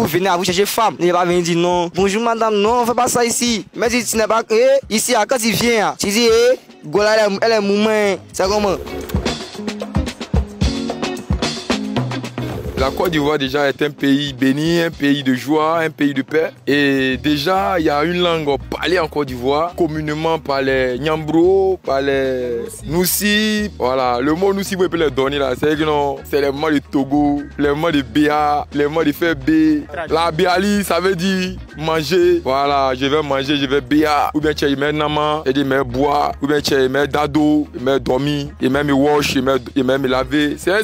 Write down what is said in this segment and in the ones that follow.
venez à vous chercher femme, il va venir dire non. Bonjour madame, non, on fait pas ça ici. Mais si tu n'es pas ici, quand tu viens, tu dis Gola, elle est mouvement, c'est comment? La Côte d'Ivoire déjà est un pays béni, un pays de joie, un pays de paix. Et déjà, il y a une langue parlée en Côte d'Ivoire, communément par les Nyambro, par les Noussi. Voilà, le mot Noussi, vous pouvez le donner là. C'est les mots de Togo, les mots de Béa, les mots de Fébé. La Béali, ça veut dire manger. Voilà, je vais manger, je vais Béa. Ou bien tu as Nama, et me boire. Ou bien tu as Dado, me dormir, et même me wash, et même me laver. C'est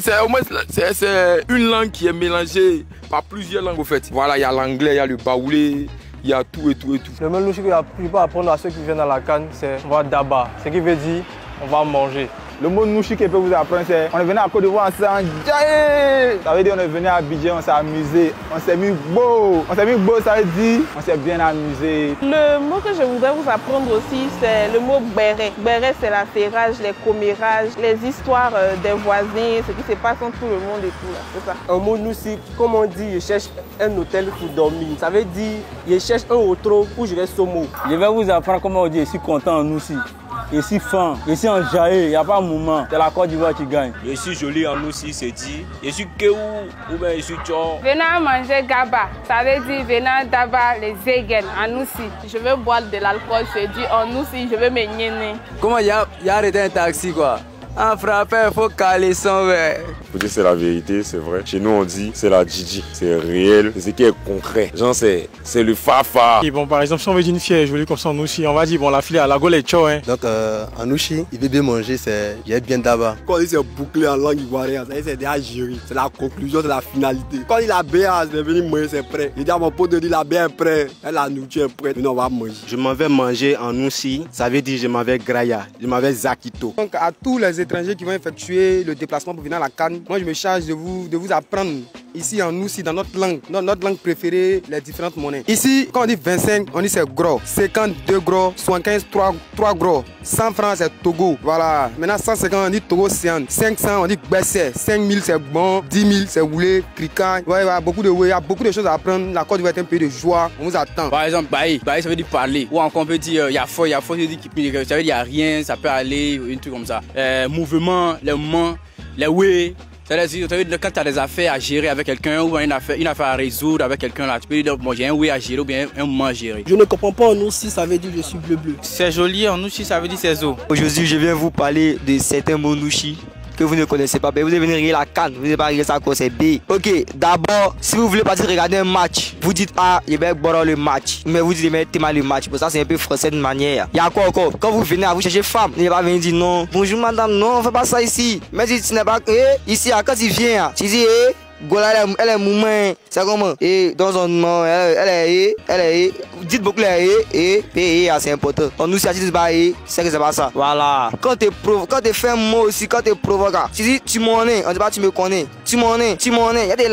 une langue qui est mélangée par plusieurs langues au fait. Voilà, il y a l'anglais, il y a le baoulé, il y a tout et tout et tout. Le même que je peux apprendre à ceux qui viennent à la Cannes, c'est on va d'abord. Ce qui veut dire on va manger. Le mot nouchi que peut vous apprendre, c'est on est venu à Côte d'Ivoire, on s'est enjaillé. Ça veut dire on est venu à Abidjan, on s'est amusé, on s'est mis beau. On s'est mis beau, ça veut dire on s'est bien amusé. Le mot que je voudrais vous apprendre aussi, c'est le mot béret. Béret, c'est la serrage, les commérages, les histoires des voisins, ce qui se passe dans tout le monde et tout là, c'est ça. Un mot nouchi, comme on dit, je cherche un hôtel pour dormir. Ça veut dire je cherche un hôtel où je vais sommer. Je vais vous apprendre comment on dit je suis content en aussi. Je suis fin, je suis enjaillé, il n'y a pas de moment. C'est la Côte d'Ivoire qui gagne. Je suis joli en aussi, c'est dit. Je suis Kéou ou bien je suis Tchor. Venant manger Gaba, ça veut dire venant d'abord les Zegen en aussi. Je veux boire de l'alcool, c'est dit en aussi, je veux me nienner. Comment il y a arrêté un taxi quoi? En frappé, il faut caler son verre. Faut dire c'est la vérité, c'est vrai. Chez nous on dit c'est la Gigi, c'est réel, c'est ce qui est concret. Genre c'est le fafa. Et bon par exemple si on veut dire une fille jolie comme ça en Ouchi, on va dire bon la fille à la gueule est chaud hein. Donc en Ouchi, il veut bien manger, c'est il est bien d'abord. Quand il s'est bouclé en langue ivoirienne, c'est déjà géré. C'est la conclusion, c'est la finalité. Quand il a bien, il est venu manger, c'est prêt. Il dit à mon pote de dire la bien est prêt, la nourriture est prête, maintenant on va manger. Je m'en vais manger en Ouchi, ça veut dire je m'en vais Graya, je m'en vais Zakito. Donc à tous les étrangers qui vont effectuer le déplacement pour venir à la Cannes, moi je me charge de vous apprendre ici en Ouchi, dans notre langue préférée, les différentes monnaies. Ici, quand on dit 25, on dit c'est gros. 52 gros, 75, 3 gros. 100 francs, c'est Togo. Voilà. Maintenant, 150, on dit Togo Sian. 500, on dit Bessé. 5000, c'est bon. 10 000, c'est Woulé, Krika. Ouais, il y a beaucoup de choses à apprendre. La Côte d'Ivoire est un pays de joie. On vous attend. Par exemple, Baï, ça veut dire parler. Ou encore on peut dire, il y a fort, ça veut dire qu'il n'y a rien, ça peut aller, un truc comme ça. Mouvement, les moments, les way. C'est-à-dire, quand tu as des affaires à gérer avec quelqu'un ou une affaire à résoudre avec quelqu'un, là, tu peux dire, bon, j'ai un way à gérer ou bien un moment à gérer. Je ne comprends pas en aussi, ça veut dire je suis bleu-bleu. C'est joli, en Ouchi, ça veut dire c'est zo. Aujourd'hui, je viens vous parler de certains mots Nouchi que vous ne connaissez pas. Vous allez venir regarder la Cannes, vous n'allez pas regarder ça quoi, c'est B. Ok, d'abord, si vous voulez partir regarder un match, vous dites ah, il va boire le match. Mais vous dites mais mal le match. Pour ça, c'est un peu français de manière. Il y a quoi encore? Quand vous venez à vous chercher femme, il va venir dire non. Bonjour madame, non, on fait pas ça ici. Mais si tu n'es pas ici, quand tu viens, tu dis Gola, elle est mouvement, c'est comment? Et dans son nom, elle est, dites beaucoup les et c'est important. On nous dit pas c'est que c'est pas ça. Voilà. Quand tu fais un mot aussi, quand tu provoques, tu dis tu m'en es, on dit pas tu me connais. Tu m'en es, il y a des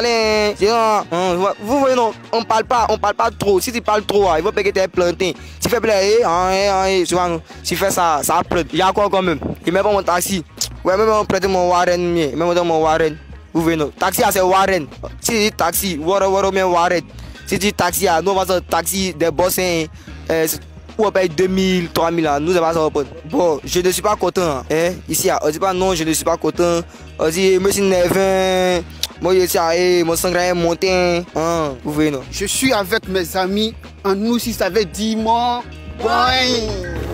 là. Vous voyez non, on parle pas trop. Si tu parles trop, il va payer tes plantains. Tu fais tu fais ça, ça pleut. Il y a quoi quand même? Il met pas mon taxi. Ouais, même on prête mon Warren, même mon Warren. Vous voyez non, taxi c'est Warren. Si tu dis taxi, Waro mais Warren. Si tu dis taxi, nous on va faire taxi des boss où on paye 2000, 3000 ans. Nous on va faire bon, je ne suis pas content. Hein? Ici, on dit pas non, je ne suis pas content. On dit monsieur Nevin, moi je suis mon sang est monté. Vous voyez non. Je suis avec mes amis en Ouchi, ça veut dire moi. Boing.